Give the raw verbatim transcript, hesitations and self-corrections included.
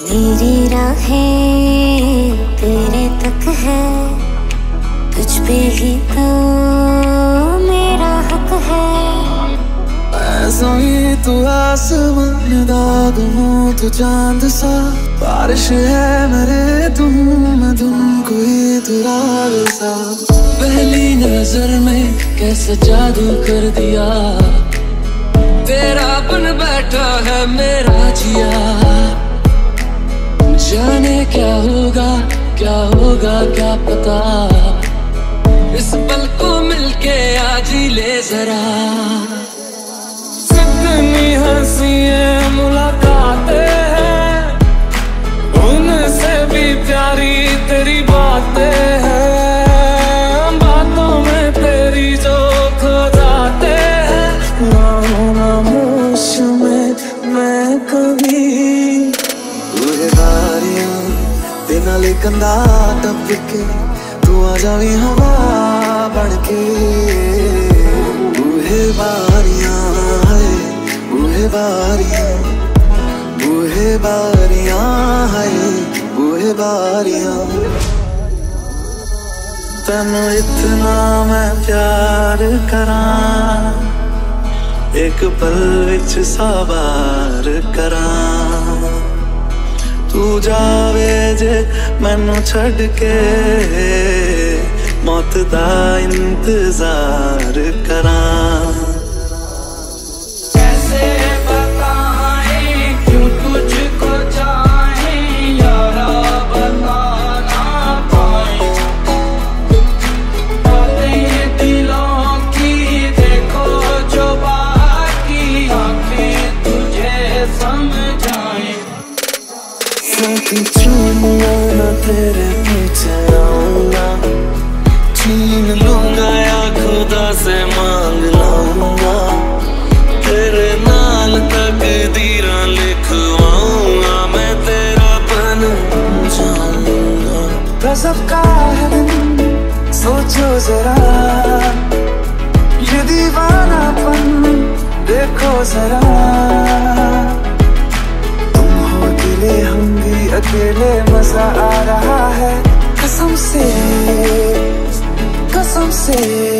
मेरी राहें तेरे तक है, तुझ पे ही तो मेरा हक है। ऐसा ही तू आसमान दाग हूँ तू चांद सा, बारिश है मेरे तुम मैं तुम कोई तू राग सा। पहली नजर में कैसे जादू कर दिया, तेरा बन बैठा है मेरा जिया। जाने क्या होगा क्या होगा क्या पता, इस पल को मिलके आज ही ले जरा। कितनी हंसी है मुलाकातें हैं, उनसे भी प्यारी तेरी बातें हैं। बातों में तेरी जो खो जाते हैं, खामोश में मैं कभी नाले कंधा टप के तू आ जावी हवा बन के। बूहे बारियां है बूहे बारियां बूहे बारियां है बूहे बारियां। तैनू इतना मैं प्यार करां, एक पल विच साबार करां। तू जावे जे मैनू छड़ के, मौत दा इंतजार करां। कैसे बताएं क्यों तुझको चाहें यारा, बता ना पाए। बातें दिलों की देखो जो बाकी आंखें तुझे समझाएं। साथी चूमूंगा ना तेरे पीछे आऊंगा, छीन लूंगा या खुदा से मांग लाऊंगा। तेरे नाल तकदीरां लिखवाऊंगा, मैं तेरा बन जाऊंगा। गज़ब का है दिन सोचो जरा, ये दीवानापन देखो जरा। हम भी अकेले मजा आ रहा है, कसम से कसम से।